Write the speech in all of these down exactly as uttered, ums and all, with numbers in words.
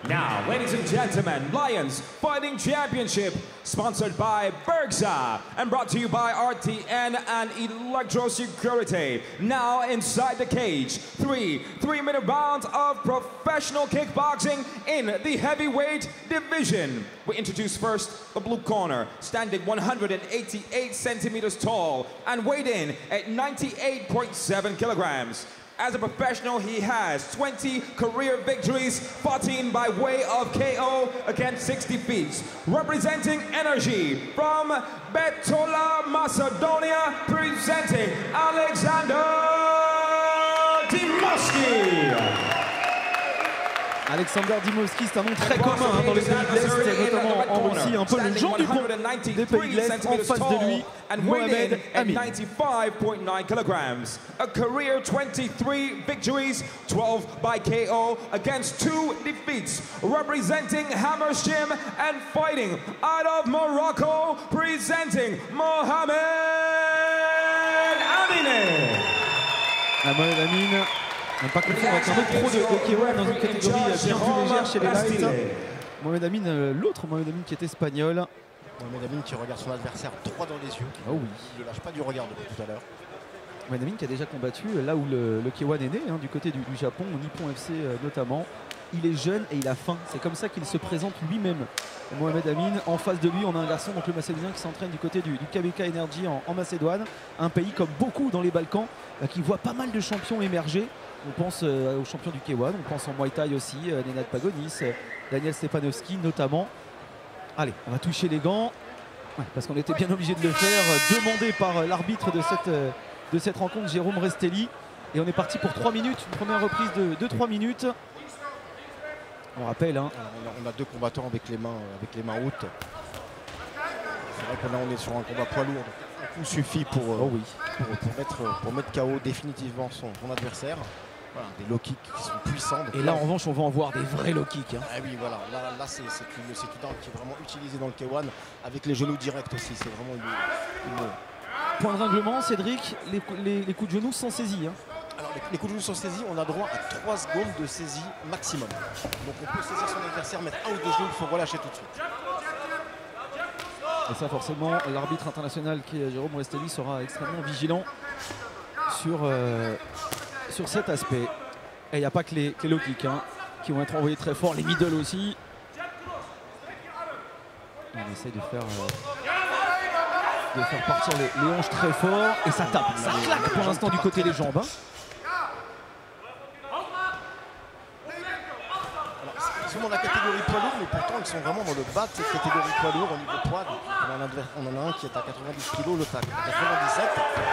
Now, ladies and gentlemen, Lions Fighting Championship, sponsored by Bergsa and brought to you by R T N and Electro Security. Now inside the cage, three three-minute rounds of professional kickboxing in the heavyweight division. We introduce first the blue corner, standing one hundred eighty-eight centimeters tall and weighed in at ninety-eight point seven kilograms. As a professional, he has twenty career victories, fourteen by way of K O against six defeats. Representing Energy from Betola, Macedonia, presenting Alexander Dymowski. Alexander Dymowski, c'est un nom très commun hein, dans les pays de l'Est, notamment en Russie, un peu le Jean Dupont des pays de l'Est. En face de lui, Mohamed Amin. ninety-five point nine kilograms. A career twenty-three victories, twelve by K O against two defeats. Representing Hammersgym and fighting out of Morocco, presenting Mohamed Amin. Mohamed Amin. On ne pas confondre avec un autre pro de, de K un dans une catégorie bien plus légère chez les lights. Mohamed Amin, l'autre Mohamed Amin qui est espagnol. Mohamed Amin qui regarde son adversaire droit dans les yeux. Oh oui. Il ne lâche pas du regard depuis tout à l'heure. Mohamed Amin qui a déjà combattu là où le, le K un est né, hein, du côté du, du Japon, au Nippon F C euh, notamment. Il est jeune et il a faim. C'est comme ça qu'il se présente lui-même. Mohamed Amin, en face de lui, on a un garçon, donc le Macédonien, qui s'entraîne du côté du, du K B K Energy en, en Macédoine. Un pays comme beaucoup dans les Balkans, euh, qui voit pas mal de champions émerger. On pense euh, aux champions du K un, on pense en Muay Thai aussi, euh, Nenad Pagonis, euh, Daniel Stepanovski notamment. Allez, on va toucher les gants, ouais, parce qu'on était bien obligé de le faire, euh, demandé par euh, l'arbitre de cette, euh, de cette rencontre, Jérôme Restelli. Et on est parti pour trois minutes, une première reprise de trois minutes. On rappelle, hein. on, a, on a deux combattants avec les mains, avec les mains hautes. C'est vrai que là on est sur un combat poids lourd. Un coup suffit pour, oh oui. pour, pour, mettre, pour mettre K O définitivement son, son adversaire. Voilà, des low kicks qui sont puissants. Et là, en revanche, on va en voir des vrais low kicks. Hein. Ah oui, voilà. Là, là c'est une, une arme qui est vraiment utilisée dans le K un avec les genoux directs aussi. C'est vraiment une, une... Point de règlement, Cédric, les, les, les coups de genoux sont saisis. Hein. Alors, les, les coups de genoux sont saisis, on a droit à trois secondes de saisie maximum. Donc on peut saisir son adversaire, mettre un ou deux genoux, il faut relâcher tout de suite. Et ça, forcément, l'arbitre international qui est Jérôme Restelli sera extrêmement vigilant sur, euh, sur cet aspect. Et il n'y a pas que les, que les low kicks hein, qui vont être envoyés très fort, les middle aussi. On essaye de faire, euh, de faire partir les, les hanches très fort et ça tape, ça claque pour l'instant du côté des jambes. Hein. Dans la catégorie poids lourd, mais pourtant ils sont vraiment dans le bas de cette catégorie poids lourd au niveau poids. On en a, on en a un qui est à quatre-vingt-dix kilos, l'autre à quatre-vingt-dix-sept.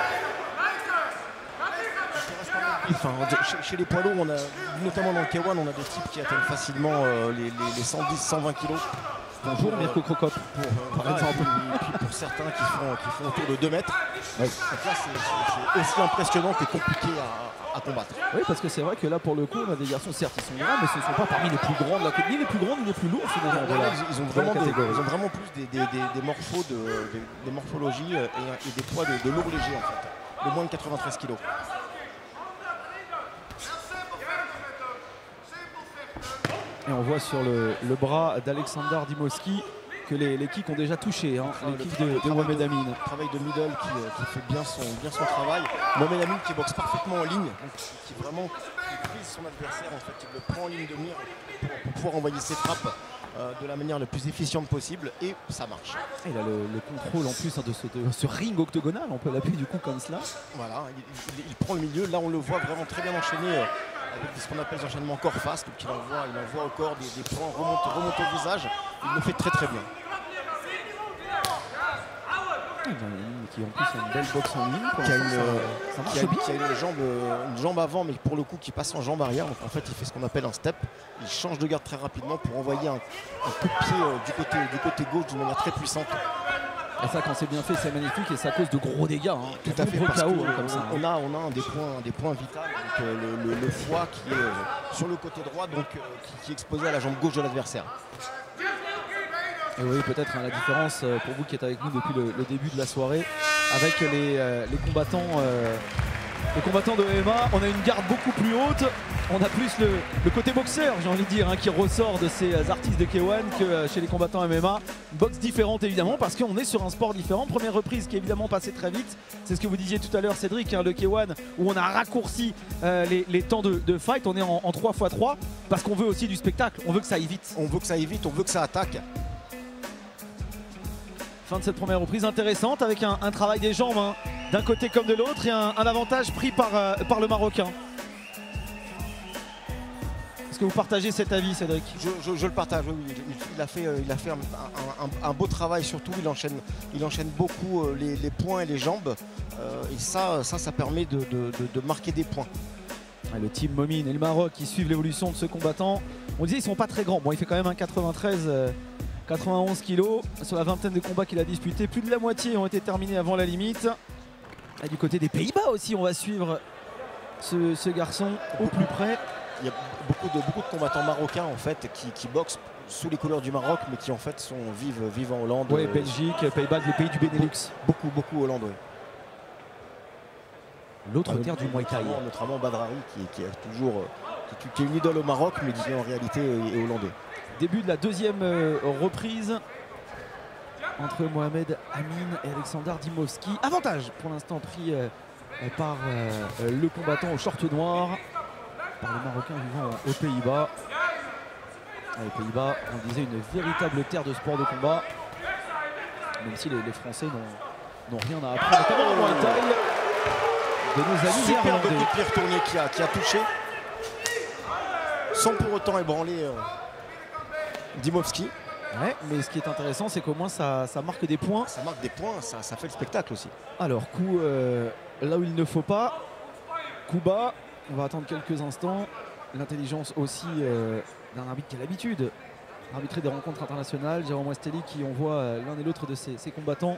Enfin, chez, chez les poids lourds, on a, notamment dans le K un, on a des types qui atteignent facilement euh, les, les, les cent dix cent vingt kilos. Bonjour Mirko Krokop. Pour, euh, par exemple, et puis pour certains qui font, qui font autour de deux mètres. Ouais. Donc là, c'est aussi impressionnant que compliqué à, à combattre. Oui, parce que c'est vrai que là, pour le coup, on a des garçons, certes, ils sont grands, mais ce ne sont pas parmi les plus grands de la catégorie, ni les plus grands, ni les plus lourds, finalement. Ouais, voilà, ils, ils, ont vraiment des, ils ont vraiment plus des, des, des, des, morphos de, des, des morphologies et, et des poids de, de lourds légers, en fait. De moins de quatre-vingt-treize kilos. Et on voit sur le, le bras d'Alexander Dymowski que les, les kicks ont déjà touché, hein, les kicks de, de Mohamed Amin. Le travail de middle qui, qui fait bien son, bien son travail. Mohamed Amin qui boxe parfaitement en ligne, donc qui vraiment prise son adversaire, en fait, il le prend en ligne de mire pour, pour pouvoir envoyer ses frappes euh, de la manière la plus efficiente possible et ça marche. Et il a le, le contrôle en plus hein, de, ce, de ce ring octogonal, on peut l'appuyer du coup comme cela. Voilà, il, il, il prend le milieu, là on le voit vraiment très bien enchaîné. Euh, avec ce qu'on appelle les enchaînements corps face, donc il envoie, il envoie au corps des, des points, remonte, remonte au visage, il le fait très très bien. Qui en plus a une belle boxe en ligne, qui a une, ça, ça qui a, qui a une, jambe, une jambe avant, mais pour le coup qui passe en jambe arrière, donc en fait il fait ce qu'on appelle un step, il change de garde très rapidement pour envoyer un, un coup de pied euh, du, côté, du côté gauche d'une manière très puissante. Et ça, quand c'est bien fait, c'est magnifique et ça cause de gros dégâts. Hein. Tout à fait, parce K O, que, hein, comme ça. On a, on a un des points, des points vitaux, donc, euh, le, le, le foie qui est euh, sur le côté droit, donc euh, qui, qui est exposé à la jambe gauche de l'adversaire. Et oui, peut-être hein, la différence euh, pour vous qui êtes avec nous depuis le, le début de la soirée, avec les, euh, les combattants, euh, les combattants de M M A, on a une garde beaucoup plus haute. on a plus le, le côté boxeur, j'ai envie de dire, hein, qui ressort de ces artistes de K un que euh, chez les combattants M M A. Une boxe différente évidemment parce qu'on est sur un sport différent. Première reprise qui est évidemment passée très vite. C'est ce que vous disiez tout à l'heure Cédric, hein, le K un où on a raccourci euh, les, les temps de, de fight. On est en, en trois fois trois parce qu'on veut aussi du spectacle, on veut que ça aille vite. On veut que ça aille vite, on veut que ça attaque. Fin de cette première reprise intéressante avec un, un travail des jambes hein, d'un côté comme de l'autre et un, un avantage pris par, euh, par le Marocain. Est-ce que vous partagez cet avis, Cédric? je, je, je le partage, oui. Il, il a fait, il a fait un, un, un beau travail, surtout il enchaîne, il enchaîne beaucoup les, les poings et les jambes. Euh, et ça, ça, ça permet de, de, de, de marquer des points. Le team Momine et le Maroc qui suivent l'évolution de ce combattant. On disait ils sont pas très grands. Bon, il fait quand même un quatre-vingt-treize, euh, quatre-vingt-onze kilos sur la vingtaine de combats qu'il a disputés. Plus de la moitié ont été terminés avant la limite. Et du côté des Pays-Bas aussi, on va suivre ce, ce garçon au plus près. Il y a beaucoup de, beaucoup de combattants marocains en fait qui, qui boxent sous les couleurs du Maroc mais qui en fait sont, vivent, vivent en Hollande. Oui, Belgique, Pays-Bas, les pays du Benelux. Beaucoup, beaucoup Hollande, oui. L'autre terre du Muay Thai. Notamment Badrari qui, qui, est toujours, qui, qui est une idole au Maroc mais qui en réalité est hollandais. Début de la deuxième euh, reprise entre Mohamed Amin et Alexander Dimovski. Avantage pour l'instant pris euh, par euh, le combattant au short noir. Par le Marocain vivant aux Pays-Bas. Les Pays-Bas, on disait une véritable terre de sport de combat. Même si les, les Français n'ont rien à apprendre, notamment en Muay Thai de nos amis Superbe coup néerlandais. de pied retourné qui a, qui a touché. Sans pour autant ébranler euh, Dimovski. Ouais, mais ce qui est intéressant, c'est qu'au moins ça, ça marque des points. Ça marque des points, ça, ça fait le spectacle aussi. Alors, coup euh, là où il ne faut pas. Coup bas. On va attendre quelques instants. L'intelligence aussi euh, d'un arbitre qui a l'habitude d'arbitrer des rencontres internationales. Jérôme Westelli qui envoie euh, l'un et l'autre de ses, ses combattants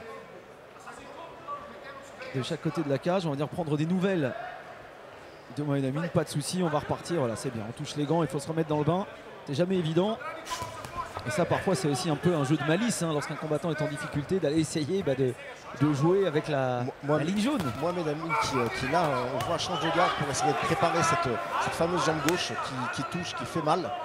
de chaque côté de la cage. On va dire prendre des nouvelles de Mohamed Amin. Pas de souci, on va repartir. Voilà, c'est bien. On touche les gants, il faut se remettre dans le bain. C'est jamais évident. Et ça, parfois, c'est aussi un peu un jeu de malice hein, lorsqu'un combattant est en difficulté d'aller essayer bah, de, de jouer avec la, Moi, la ligne jaune. Mohamed Amin qui, euh, qui là, euh, on voit change de garde pour essayer de préparer cette, cette fameuse jambe gauche qui, qui touche, qui fait mal. Alors,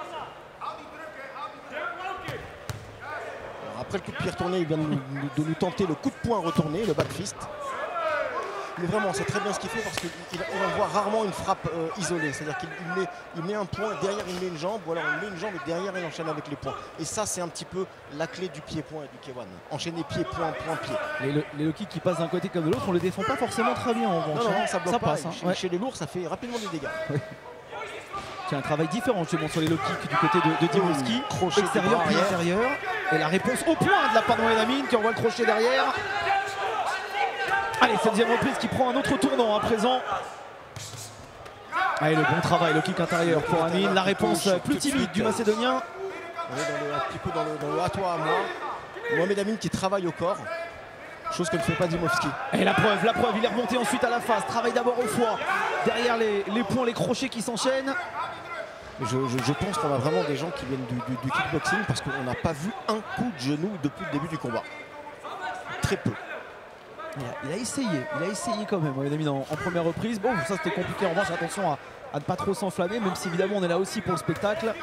après le coup de pied retourné, il vient de nous, de nous tenter le coup de poing retourné, le back fist. Mais vraiment, c'est très bien ce qu'il fait parce qu'il envoie rarement une frappe euh, isolée. C'est-à-dire qu'il met, il met un point, derrière il met une jambe, ou alors il met une jambe et derrière il enchaîne avec les points. Et ça, c'est un petit peu la clé du pied-point et du K un. Enchaîner pied, point, point, pied. Les, les low kicks qui passent d'un côté comme de l'autre, on le défend pas forcément très bien en revanche. Non, non, ça bloque ça pas. passe. Hein, chez, ouais. chez les lourds, ça fait rapidement des dégâts. C'est un travail différent justement sur les low kicks du côté de, de Dimovski. Crochet Extérieur puis intérieur. Et la réponse au point de la part de Mohamed Amin qui envoie le crochet derrière. Allez, cette deuxième reprise qui prend un autre tournant à présent. Allez, le bon travail, le kick intérieur pour Amin. La réponse plus timide du Macédonien. On est dans le, un petit peu dans le, dans le à toi à moi. Mohamed Amin qui travaille au corps. Chose que ne fait pas Dimovski. Et la preuve, la preuve, il est remonté ensuite à la face. Travaille d'abord au foie. Derrière les, les points, les crochets qui s'enchaînent. Je, je, je pense qu'on a vraiment des gens qui viennent du, du, du kickboxing parce qu'on n'a pas vu un coup de genou depuis le début du combat. Très peu. Il a, il a essayé, il a essayé quand même, Mohamed Amin en, en première reprise. Bon, ça c'était compliqué en revanche, attention à, à ne pas trop s'enflammer, même si évidemment on est là aussi pour le spectacle.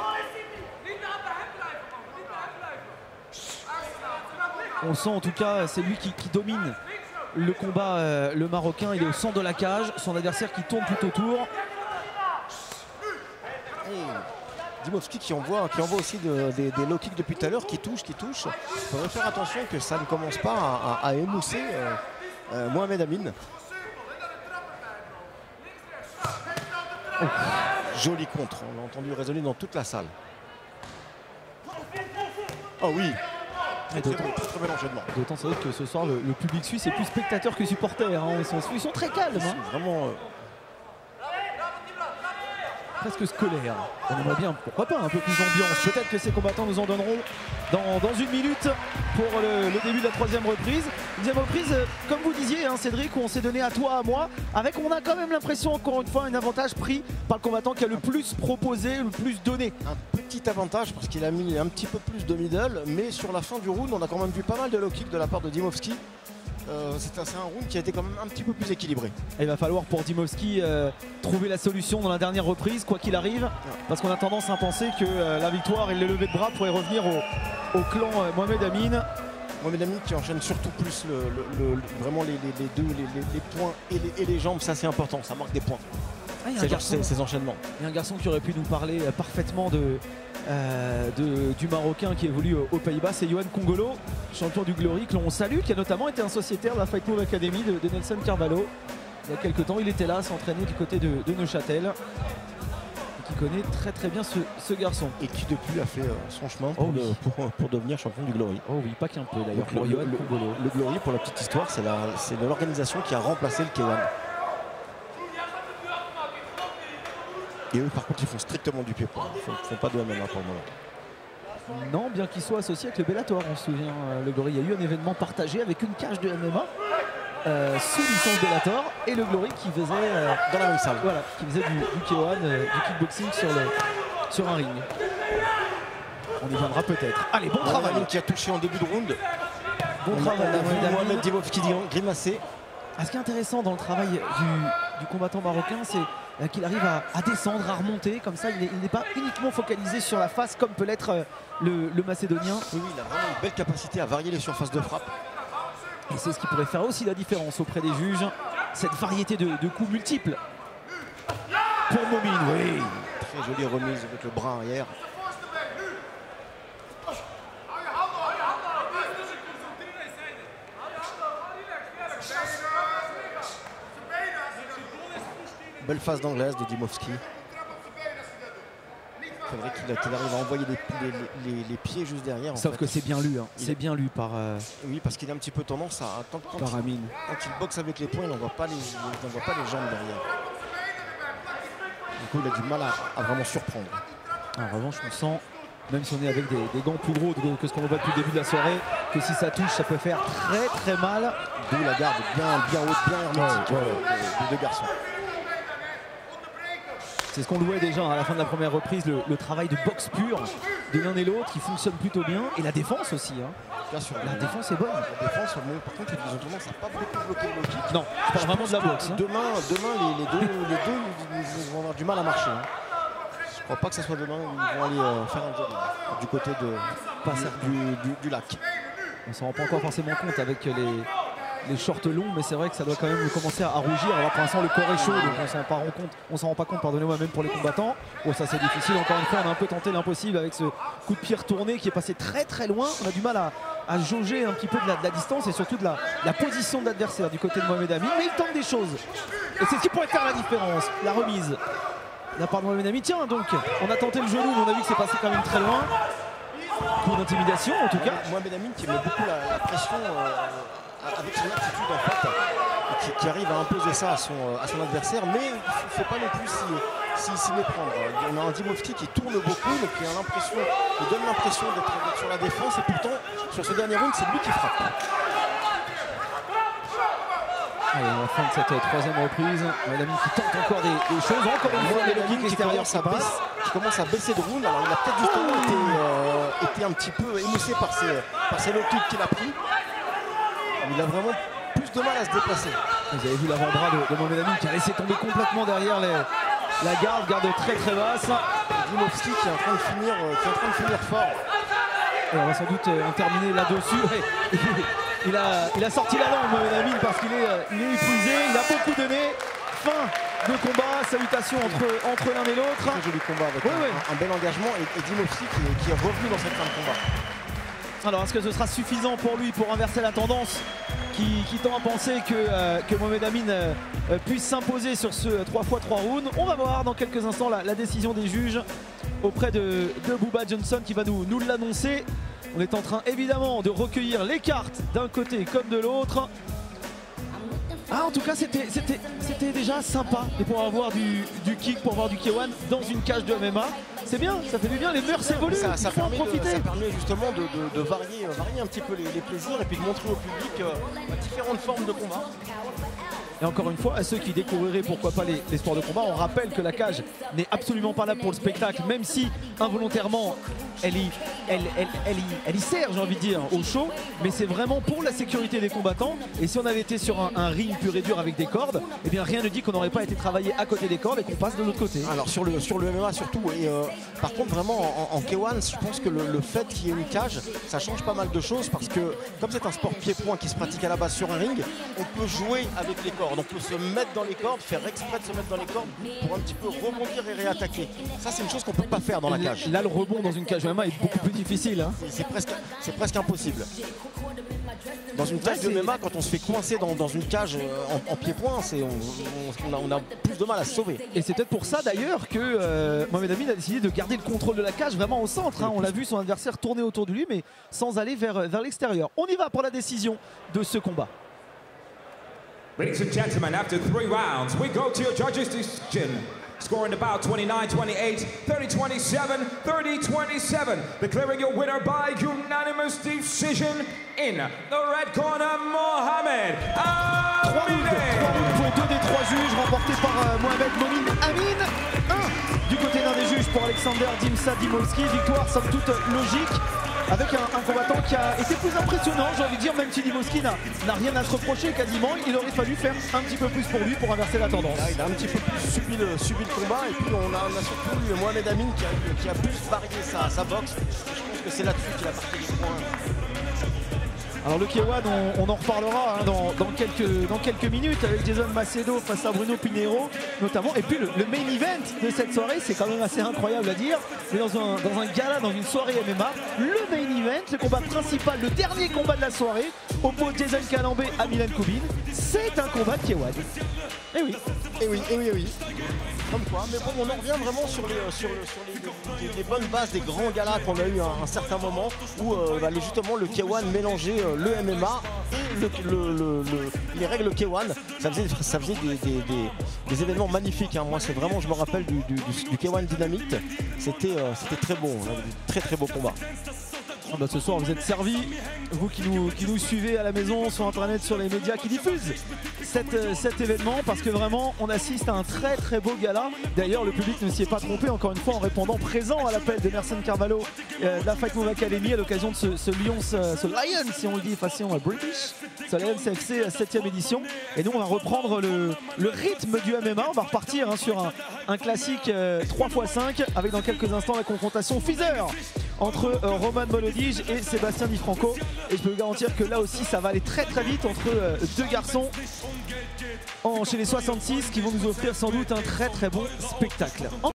On sent en tout cas, c'est lui qui, qui domine le combat, euh, le Marocain. Il est au centre de la cage, son adversaire qui tourne tout autour. Dimovski qui envoie, qui envoie aussi de, des, des low kicks depuis tout à l'heure, qui touche, qui touche. Il faudrait faire attention que ça ne commence pas à, à, à émousser euh, euh, Mohamed Amin. Oh, joli contre, on l'a entendu résonner dans toute la salle. Oh oui, très très, très, très, très bel enchaînement. D'autant c'est vrai que ce soir le, le public suisse est plus spectateur que supporter. Hein. Ils, sont, ils sont très calmes. Hein. Vraiment. Euh, presque scolaire. On aimerait bien, pourquoi pas, un peu plus d'ambiance. Peut-être que ces combattants nous en donneront dans, dans une minute pour le, le début de la troisième reprise. Deuxième reprise, comme vous disiez, hein, Cédric, où on s'est donné à toi, à moi, avec on a quand même l'impression, encore une fois, un avantage pris par le combattant qui a le plus proposé, le plus donné. Un petit avantage parce qu'il a mis un petit peu plus de middle, mais sur la fin du round, on a quand même vu pas mal de low kick de la part de Dimovski. euh, c'est un round qui a été quand même un petit peu plus équilibré. Et il va falloir pour Dymowski euh, trouver la solution dans la dernière reprise, quoi qu'il arrive, parce qu'on a tendance à penser que euh, la victoire et le lever de bras pourraient revenir au, au clan euh, Mohamed Amin. Mohamed Amin qui enchaîne surtout plus le, le, le, vraiment les, les, les deux, les, les, les points et les, et les jambes, ça c'est important, ça marque des points. Ah, c'est ces enchaînements. Il y a un garçon qui aurait pu nous parler euh, parfaitement de, euh, de, du Marocain qui évolue aux Pays-Bas, c'est Yohan Kongolo, champion du Glory, que l'on salue, qui a notamment été un sociétaire de la Fight Move Academy de, de Nelson Carvalho. Il y a quelques temps, il était là, s'entraîner du côté de, de Neuchâtel. Et qui connaît très très bien ce, ce garçon. Et qui depuis a fait euh, son chemin pour, oh, oui. de, pour, pour devenir champion du Glory. Oh oui, pas qu'un peu d'ailleurs. Le, le, le, le Glory, pour la petite histoire, c'est l'organisation qui a remplacé le K un. Et eux, par contre, ils font strictement du pied-point. Ils ne font, font pas de M M A pour le moment. Non, bien qu'ils soient associés avec le Bellator, on se souvient. Euh, le Glory, il y a eu un événement partagé avec une cage de M M A euh, sous licence Bellator et le Glory qui faisait euh, dans la même salle. Voilà, qui faisait du, du K un, euh, du kickboxing sur, le, sur un ring. On y viendra peut-être. Allez, bon Mohamed travail. Qui a touché en début de round. Bon on travail. A, on a vu Mohamed Dymowski grimacer. Ah, ce qui est intéressant dans le travail du, du combattant marocain, c'est qu'il arrive à, à descendre, à remonter. Comme ça, il n'est pas uniquement focalisé sur la face comme peut l'être le, le Macédonien. Oui, oui, il a vraiment une belle capacité à varier les surfaces de frappe. Et c'est ce qui pourrait faire aussi la différence auprès des juges. Cette variété de, de coups multiples. Pour Momine, oui. Très jolie remise avec le bras arrière. Belle phase d'anglaise de Dymowski. C'est vrai qu'il qu arrive à envoyer les, les, les, les pieds juste derrière. Sauf en fait. que c'est bien lu, hein. C'est bien lu par euh, oui, parce qu'il a un petit peu tendance à quand, quand, par il, quand il boxe avec les poings, il n'envoie pas, pas les jambes derrière. Du coup, il a du mal à, à vraiment surprendre. En revanche, on sent, même si on est avec des, des gants plus gros que ce qu'on voit depuis le début de la soirée, que si ça touche, ça peut faire très très mal. D'où la garde bien, bien haute, bien hermétique ouais, ouais. des, des deux garçons. C'est ce qu'on louait déjà à la fin de la première reprise, le, le travail de boxe pure de l'un et l'autre qui fonctionne plutôt bien. Et la défense aussi. Hein. Bien sûr. La défense est bonne. La défense, bon, par contre, ils ont tendance à pas beaucoup bloquer le kick. Non, je parle vraiment de la boxe. Hein. Demain, demain les, les, deux, les deux ils vont avoir du mal à marcher. Hein. Je crois pas que ce soit demain où ils vont aller euh, faire un jogging du côté de, du, du, du lac. On s'en rend pas encore forcément compte avec les... les shorts longs, mais c'est vrai que ça doit quand même commencer à rougir. Alors pour l'instant le corps est chaud, donc on s'en rend compte, on s'en rend pas compte, pardonnez-moi, même pour les combattants. Oh, ça c'est difficile, encore une fois on a un peu tenté l'impossible avec ce coup de pied retourné qui est passé très très loin. On a du mal à, à jauger un petit peu de la, de la distance et surtout de la, la position de l'adversaire du côté de Mohamed Amin, mais il tente des choses. Et c'est ce qui pourrait faire la différence, la remise de la part de Mohamed Amin. Tiens, donc on a tenté le genou, mais on a vu que c'est passé quand même très loin. Coup d'intimidation en tout cas. Mohamed Amin qui met beaucoup la, la pression euh, avec son attitude en fait, qui, qui arrive à imposer ça à son, à son adversaire, mais il ne faut pas non plus s'y si, si méprendre. On a un Dymowski qui tourne beaucoup, mais qui a l'impression, qui donne l'impression d'être sur la défense, et pourtant sur ce dernier round c'est lui qui frappe. Allez, à la fin de cette troisième reprise, Mohamed Amin qui tente encore des, des choses, encore une fois le kick extérieur ça passe. Qui commence à baisser de round, alors il a peut-être justement été, euh, été un petit peu émoussé par ces, par ces low kicks qu'il a pris. Il a vraiment plus de mal à se déplacer. Vous avez vu l'avant-bras de, de Mohamed Amin qui a laissé tomber complètement derrière les, la garde, garde très très basse. Dymowski qui est en train de finir, euh, qui est en train de finir fort. Et on va sans doute euh, en terminer là-dessus. Il, il, a, il a sorti la langue Mohamed Amin parce qu'il est, euh, il est épuisé, il a beaucoup donné. Fin de combat, salutations entre, entre l'un et l'autre. Très joli combat avec oui, un, oui. un bel engagement et, et Dymowski qui, qui est revenu dans cette fin de combat. Alors est-ce que ce sera suffisant pour lui pour inverser la tendance qui, qui tend à penser que, euh, que Mohamed Amin euh, puisse s'imposer sur ce trois fois trois rounds? On va voir dans quelques instants la, la décision des juges auprès de, de Bubba Johnson qui va nous, nous l'annoncer. On est en train évidemment de recueillir les cartes d'un côté comme de l'autre. Ah, en tout cas c'était déjà sympa de pouvoir avoir du, du kick, pour avoir du K un dans une cage de M M A. C'est bien, ça fait du bien, les mœurs évoluent, ça, ça, permet en profiter. De, ça permet justement de, de, de varier, varier un petit peu les, les plaisirs et puis de montrer au public euh, différentes formes de combat. Et encore une fois, à ceux qui découvriraient pourquoi pas les, les sports de combat, on rappelle que la cage n'est absolument pas là pour le spectacle, même si involontairement elle y, elle, elle, elle y, elle y sert, j'ai envie de dire, au show, mais c'est vraiment pour la sécurité des combattants. Et si on avait été sur un, un ring pur et dur avec des cordes, eh bien rien ne dit qu'on n'aurait pas été travaillé à côté des cordes et qu'on passe de l'autre côté. Alors sur le, sur le M M A surtout, et euh, par contre vraiment en, en K un, je pense que le, le fait qu'il y ait une cage, ça change pas mal de choses parce que comme c'est un sport pied-point qui se pratique à la base sur un ring, on peut jouer avec les cordes, on peut se mettre dans les cordes, faire exprès de se mettre dans les cordes pour un petit peu rebondir et réattaquer. Ça c'est une chose qu'on peut pas faire dans la cage. Là le rebond dans une cage M M A est beaucoup plus difficile. Hein. C'est presque, c'est presque impossible. Dans une cage de M M A, quand on se fait coincer dans, dans une cage en, en pied-point, on, on, a, on a plus de mal à se sauver. Et c'est peut-être pour ça d'ailleurs que euh, Mohamed Amin a décidé de garder le contrôle de la cage vraiment au centre. Hein. On l'a vu, son adversaire tourner autour de lui, mais sans aller vers, vers l'extérieur. On y va pour la décision de ce combat. Ladies and gentlemen, after three rounds, we go to your judges' decision. Scoring about twenty-nine twenty-eight, thirty twenty-seven, thirty twenty-seven. Declaring your winner by unanimous decision in the red corner, Mohamed Amin. trois rounds pour deux des trois juges, remportés par euh, Mohamed Momin Amin. un du côté d'un des juges pour Alexander Dimsa Dimowski. Victoire somme toute logique, avec un, un combattant qui a été plus impressionnant, j'ai envie de dire, même si Dimowski n'a rien à se reprocher quasiment, il aurait fallu faire un petit peu plus pour lui pour inverser la tendance. Là, il a un petit peu plus subi le, subi le combat et puis on a, on a surtout eu Mohamed Amin qui a, qui a plus varié sa, sa boxe. Je pense que c'est là-dessus qu'il a marqué les points. Alors le K un, on, on en reparlera hein, dans, dans, quelques, dans quelques minutes avec Jason Macedo face à Bruno Pinheiro notamment. Et puis le, le main event de cette soirée, c'est quand même assez incroyable à dire, mais dans un, dans un gala, dans une soirée M M A, le main event, le combat principal, le dernier combat de la soirée, oppose Jason Calambé à Milan Kubin. C'est un combat de K un. Eh oui. Eh oui, eh oui, eh oui. Comme quoi, mais bon, on en revient vraiment sur les, sur le, sur les, les, les bonnes bases des grands galas qu'on a eu à un, un certain moment où euh, bah, justement le K un mélangeait euh, le M M A et le, le, le, le, les règles K un. Ça faisait, ça faisait des, des, des, des événements magnifiques. Hein. Moi, c'est vraiment, je me rappelle du, du, du, du K un Dynamite. C'était euh, très bon, hein, très très beau combat. Ah bah ce soir vous êtes servis, vous qui nous, qui nous suivez à la maison, sur internet, sur les médias qui diffusent cette, euh, cet événement, parce que vraiment on assiste à un très très beau gala. D'ailleurs le public ne s'y est pas trompé, encore une fois, en répondant présent à l'appel de Mercedes Carvalho euh, de la Fight Move Academy à l'occasion de ce, ce Lions, euh, ce Lion si on le dit façon euh, British, ce Lions F C septième édition. Et nous on va reprendre le, le rythme du M M A, on va repartir hein, sur un, un classique euh, trois fois cinq avec dans quelques instants la confrontation Feather entre euh, Roman Molodige et Sébastien Di Franco. Et je peux vous garantir que là aussi ça va aller très très vite entre euh, deux garçons en, chez les soixante-six qui vont nous offrir sans doute un très très bon spectacle.